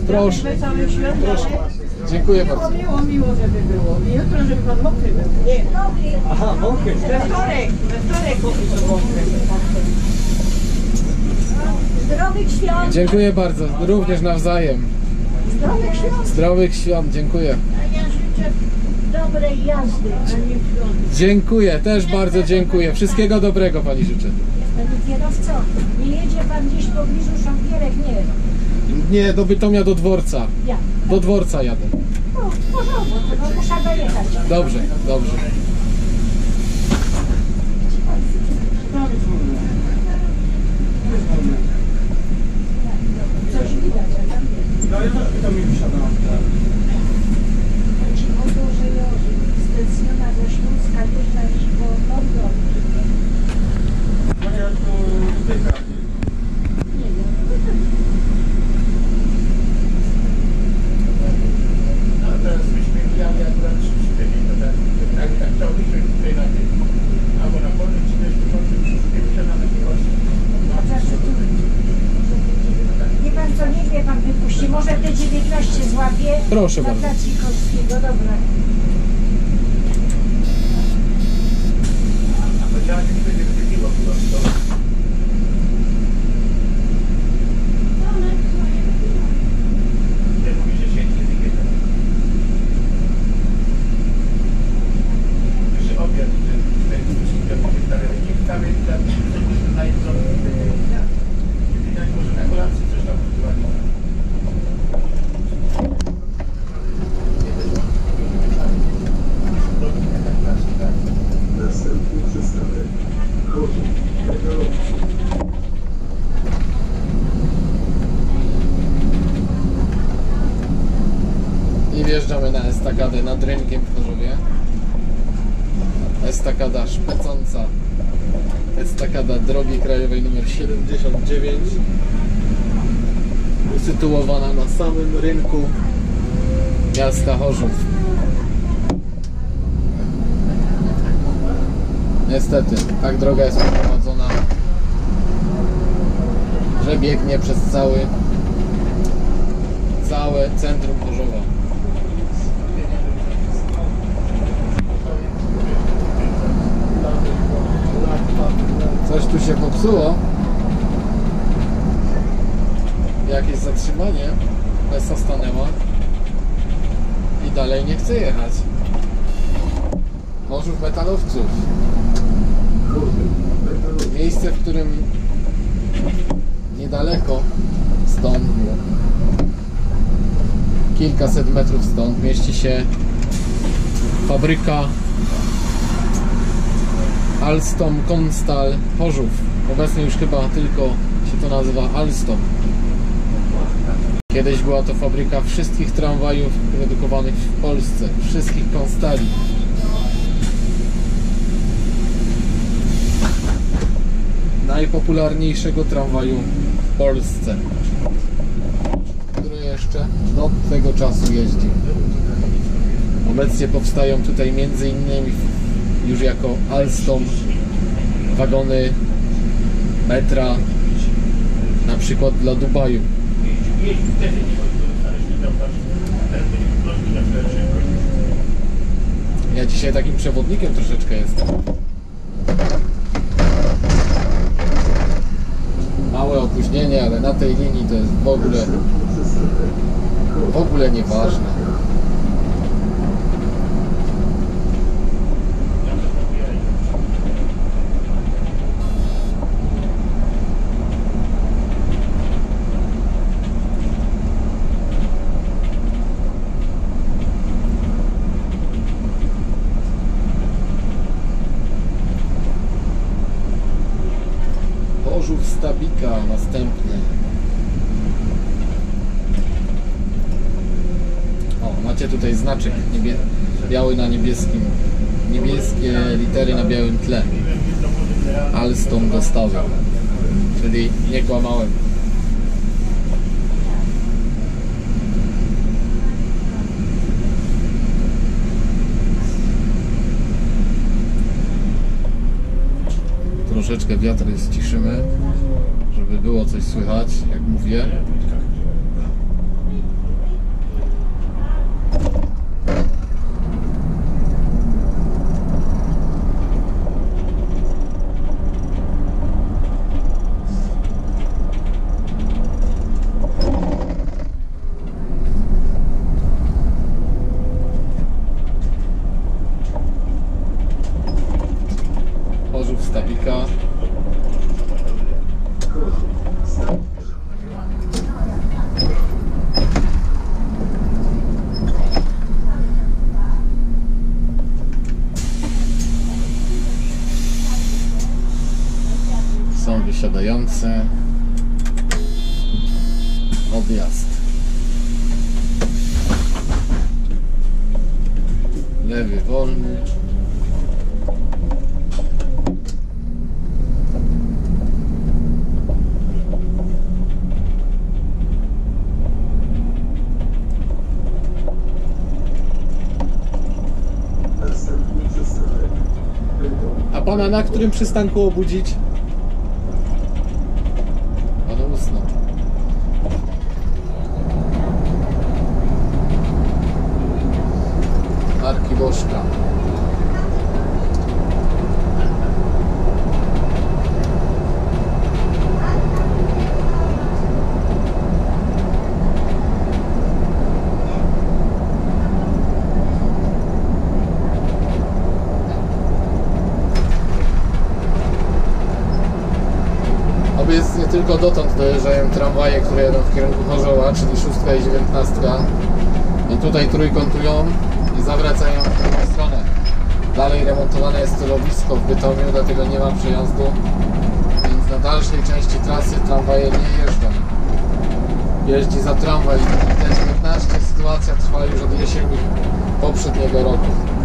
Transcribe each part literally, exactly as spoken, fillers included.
Proszę. Wesołych świąt. Proszę. Dziękuję bardzo. Miło, miło, żeby było. I jutro, żeby pan mokry był. Nie. Aha, mokry. We wtorek, we wtorek mokry. Zdrowych świąt! Dziękuję bardzo. Również nawzajem. Zdrowych świąt! Zdrowych świąt. Dziękuję. A ja życzę dobrej jazdy, a nie świąt. Dziękuję. Też bardzo dziękuję. Wszystkiego dobrego pani życzę. Panie kierowco, nie jedzie pan gdzieś w pobliżu Szambierek? Nie. Nie, do Bytomia, do dworca. Ja. Do dworca jadę. No, w porządku, to muszę dojechać. Dobrze, dobrze. Coś widać, a tam jest. No ja też pytam mi wysiadam. Chodzi o to, że stacjona ze Śląska jechać po London. No ja tu tyka. Nie wiem, pytam. No teraz myśmy mieli akurat trzy cztery, to tak, tak, tak chciałbyśmy tutaj na tym, albo na polu, czy też początku wszystkiego wysiadamy z Polski. A zawsze tu. Nie pan co, niech mnie pan wypuści. Może te dziewiętnaście złapie. Proszę na bardzo. plac Sikorskiego, dobra. A powiedziała, że nie będzie wychodziło po prostu. Ty mówisz, że świetnie wygląda. Jeszcze obiad, że tutaj wystawia, nie wstawia, na jedzenie, może na kolację coś tam używać. Następny przystanek Chorzów. I wjeżdżamy na estakadę nad rynkiem w Chorzowie. Estakada szpecąca. Estakada drogi krajowej numer siedemdziesiąt dziewięć. Usytuowana na samym rynku miasta Chorzów. Niestety, tak droga jest prowadzona, że biegnie przez cały całe centrum Chorzowa. Coś tu się popsuło. Jakieś zatrzymanie. Lesa stanęła i dalej nie chce jechać. Chorzów metalowców. Miejsce, w którym niedaleko stąd, kilkaset metrów stąd, mieści się fabryka Alstom Konstal Chorzów. Obecnie już chyba tylko się to nazywa Alstom. Kiedyś była to fabryka wszystkich tramwajów produkowanych w Polsce, wszystkich Konstali. Najpopularniejszego tramwaju w Polsce, który jeszcze do tego czasu jeździ. Obecnie powstają tutaj między innymi już jako Alstom wagony metra, na przykład dla Dubaju. Ja dzisiaj takim przewodnikiem troszeczkę jestem. Małe opóźnienie, ale na tej linii to jest w ogóle w ogóle nieważne. Chorzów Stabika następny. O, macie tutaj znaczek niebie biały na niebieskim. Niebieskie litery na białym tle. Alstom dostawy. Czyli nie kłamałem. Troszeczkę wiatr ściszymy, żeby było coś słychać, jak mówię. Tańce. Odjazd. Lewy wolny. Następny przystanek. Bytom. A pana na którym przystanku obudzić? Pan usnął. Arki Bożka. Jest nie tylko dotąd dojeżdżają tramwaje, które jadą w kierunku Chorzoła, czyli szóstka i dziewiętnastka. I tutaj trójkątują i zawracają w drugą stronę. Dalej remontowane jest torowisko w Bytomiu, dlatego nie ma przejazdu, więc na dalszej części trasy tramwaje nie jeżdżą. Jeździ za tramwaj T dziewiętnaście. Sytuacja trwa już od jesieni poprzedniego roku.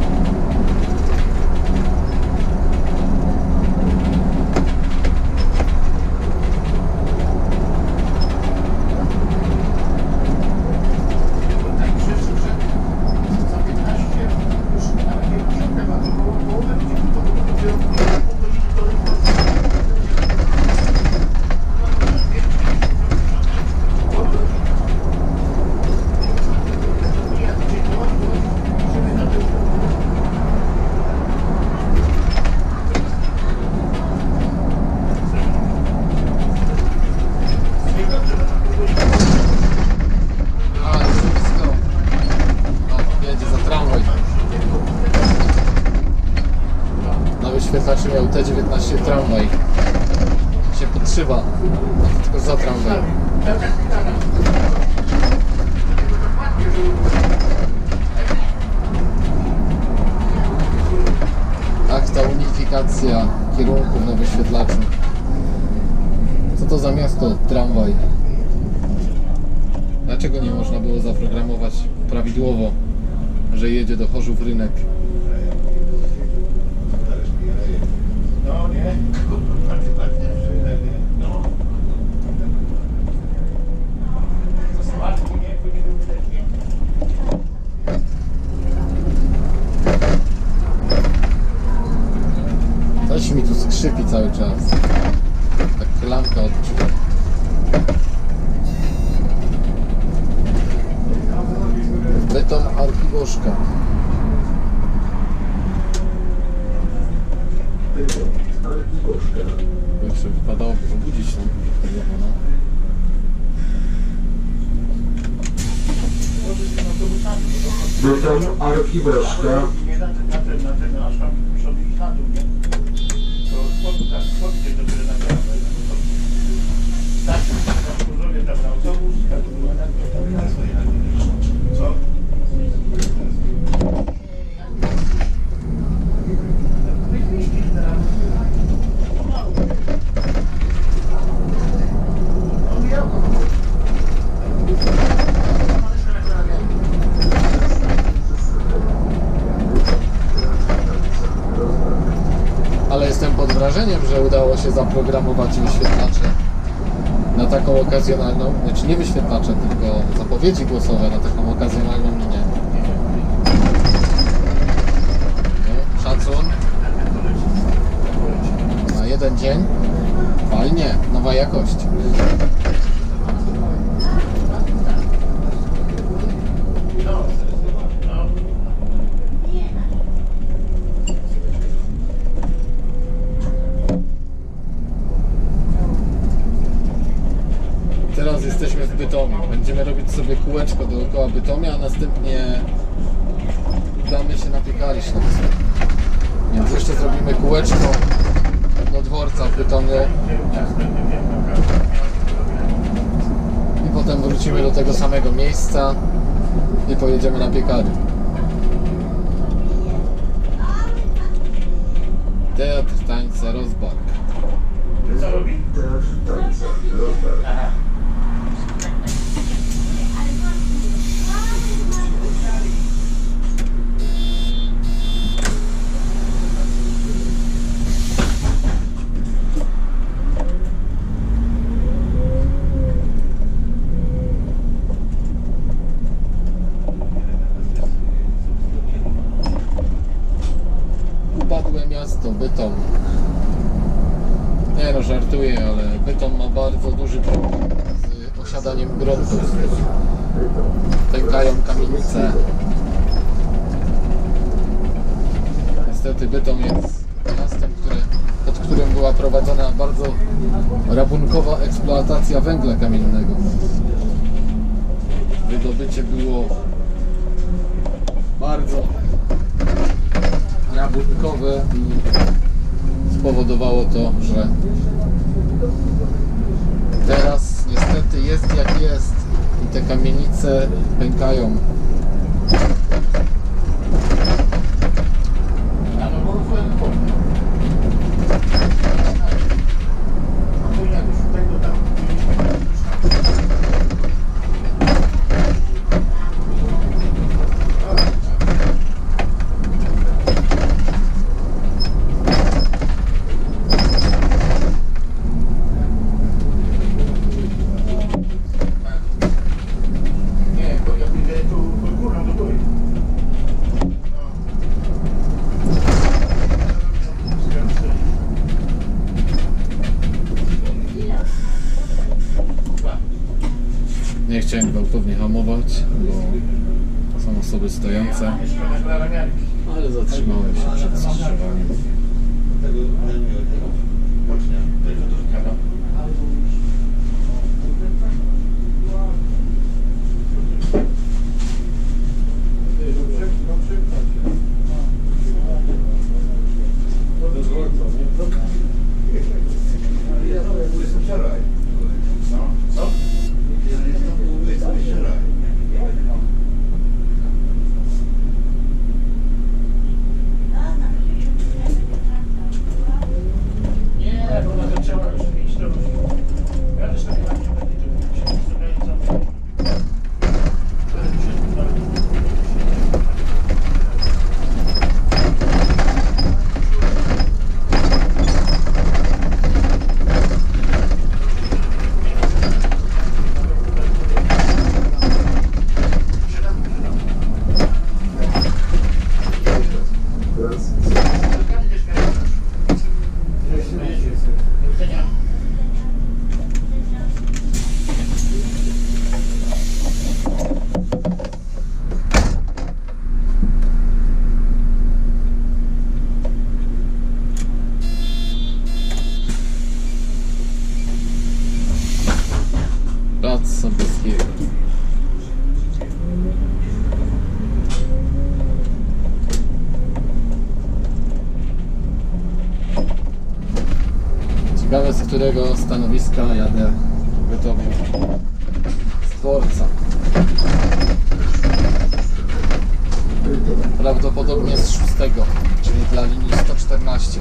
Wyświetlacz miał T dziewiętnaście tramwaj. Się podszywa, a to tylko za tramwaj. Akta unifikacja kierunków na wyświetlaczu. Co to za miasto? Tramwaj. Dlaczego nie można było zaprogramować prawidłowo, że jedzie do Chorzów Rynek? No nie, no. Słodki nie, później był wcześniej. Coś mi tu skrzypi cały czas. Tak klamka od drzwi. Beton Arki Bożka. Bytom. Arki Bożka. Jeszcze wypadałoby obudzić tam telefona. Bytom. Arki Bożka. Nie na ten, na ten, na ten, aż tam muszą iść na dół, nie? To spod, tak, schodźcie do góry na trawę. Tak, tak, zrobię tam na autobus, tak, co? Ale jestem pod wrażeniem, że udało się zaprogramować wyświetlacze na taką okazjonalną, znaczy nie wyświetlacze, tylko zapowiedzi głosowe na taką okazjonalną linię. No, szacun. Na jeden dzień. Fajnie, nowa jakość. Teraz jesteśmy w Bytomiu. Będziemy robić sobie kółeczko dookoła Bytomia, a następnie udamy się na Piekarisznak. Więc jeszcze zrobimy kółeczko do dworca w Bytomiu i potem wrócimy do tego samego miejsca i pojedziemy na Piekary. Teatr Tańca Rozbark. co robi? Teatr tańca Lotar. Aha. Upadłe miasto, Bytom. Nie no, żartuję, ale Bytom ma bardzo duży problem z osiadaniem gruntów. Pękają kamienice. Niestety Bytom jest miastem, które, pod którym była prowadzona bardzo rabunkowa eksploatacja węgla kamiennego. Wydobycie było bardzo rabunkowe i spowodowało to, że teraz niestety jest jak jest i te kamienice pękają. Nie chciałem gwałtownie hamować, bo są osoby stojące, ale zatrzymałem się przed skrzyżowaniem. Plac Sobieskiego. Ciekawe, z którego stanowiska jadę w Bytomiu. Z dworca. Prawdopodobnie z szóstego, czyli dla linii sto czternaście.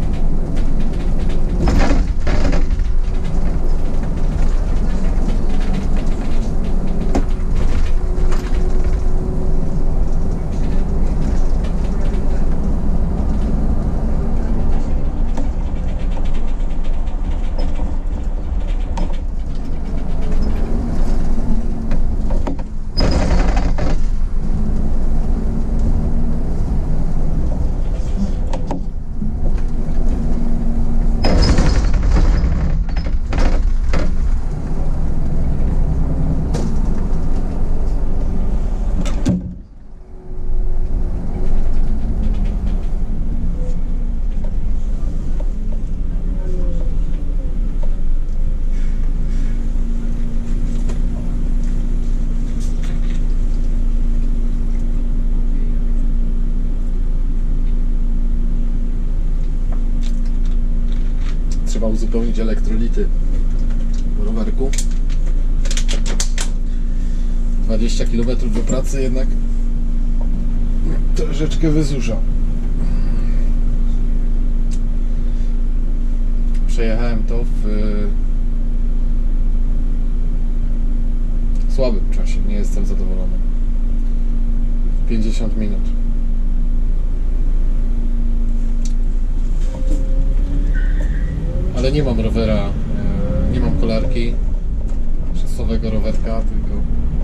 Trzeba uzupełnić elektrolity w rowerku. dwadzieścia kilometrów do pracy jednak troszeczkę wysusza. przejechałem to w y, słabym czasie, nie jestem zadowolony. pięćdziesiąt minut. Ale nie mam rowera, y, nie mam kolarki szosowego rowerka, tylko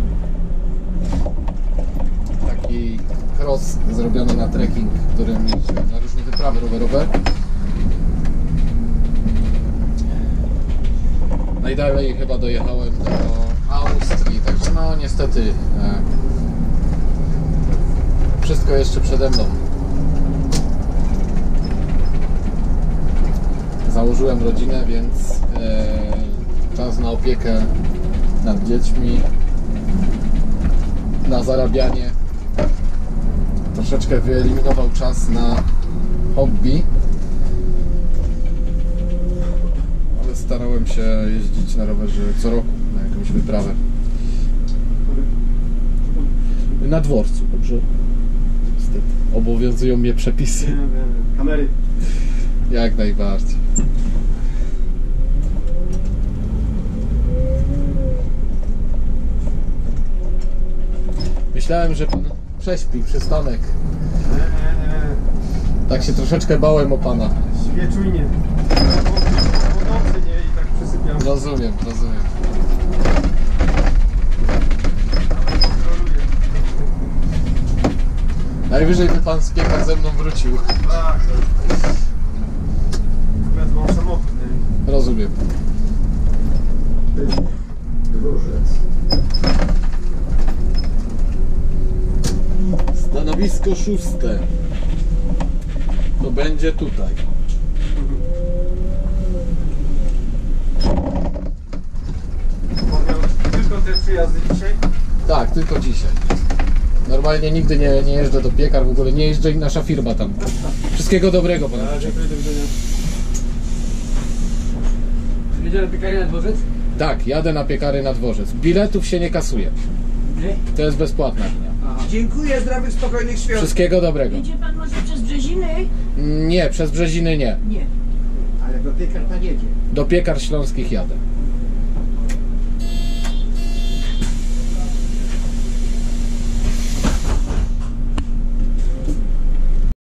taki cross zrobiony na trekking, którym jeździłem na różne wyprawy rowerowe. Najdalej chyba dojechałem do Austrii, także no niestety e, wszystko jeszcze przede mną. Założyłem rodzinę, więc e, czas na opiekę nad dziećmi, na zarabianie. Troszeczkę wyeliminował czas na hobby. Starałem się jeździć na rowerze co roku na jakąś wyprawę. Na dworcu, dobrze? Niestety. Obowiązują mnie przepisy. Nie wiem, kamery. Jak najbardziej. Myślałem, że pan prześpi przystanek. Nie, nie, nie. Tak się troszeczkę bałem o pana. Śpię czujnie. Po nocy nie i tak przysypiam. Rozumiem, rozumiem. Kontroluję. Najwyżej by pan z piekar ze mną wrócił. Tak. Akurat mam samochód, nie? Rozumiem. Dworzec. Stanowisko szóste. To będzie tutaj. Tylko te przyjazdy dzisiaj? Tak, tylko dzisiaj. Normalnie nigdy nie, nie jeżdżę do piekar, w ogóle nie jeżdżę i nasza firma tam. Wszystkiego dobrego panu. A, dziękuję, do widzenia. W niedzielę piekary na dworzec? Tak, jadę na piekary na dworzec. Biletów się nie kasuje. Nie? To jest bezpłatna linia. Dziękuję, zdrowych, spokojnych świąt. Wszystkiego dobrego. Jedzie pan może przez Brzeziny? Nie, przez Brzeziny nie. Nie. Ale do piekar pan jedzie. Do piekar śląskich jadę.